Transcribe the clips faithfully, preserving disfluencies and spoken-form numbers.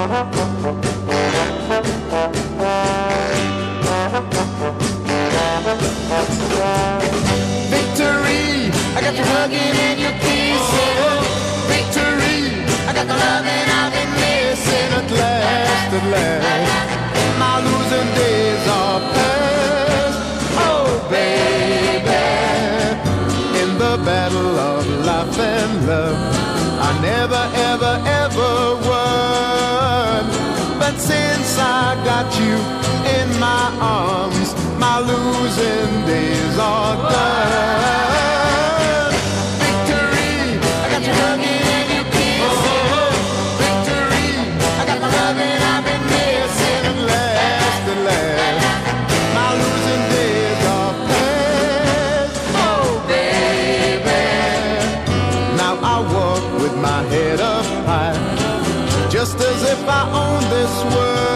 Victory, I got you hugging and you're kissing. Victory, I got the loving I've been missing. At last, at last, my losing days are past. Oh, baby, in the battle of life and love, I never, ever, ever won. But since I got you in my arms, my losing days are done. Victory, I got you hugging and you kissing. Victory, I got the loving I've been missing. At last, at last, my losing days are past. Oh, baby, now I walk with my head up high, just as if I own this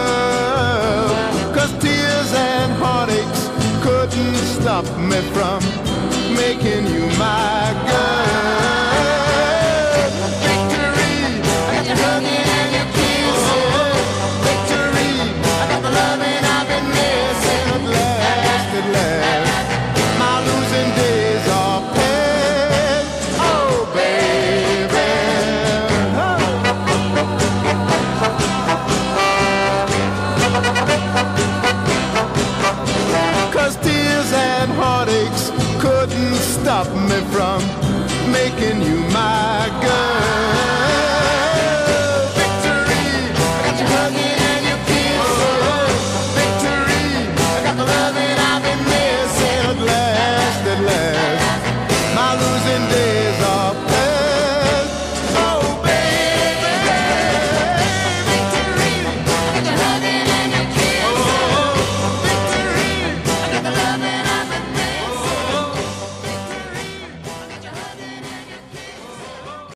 world. 'Cause tears and heartaches couldn't stop me from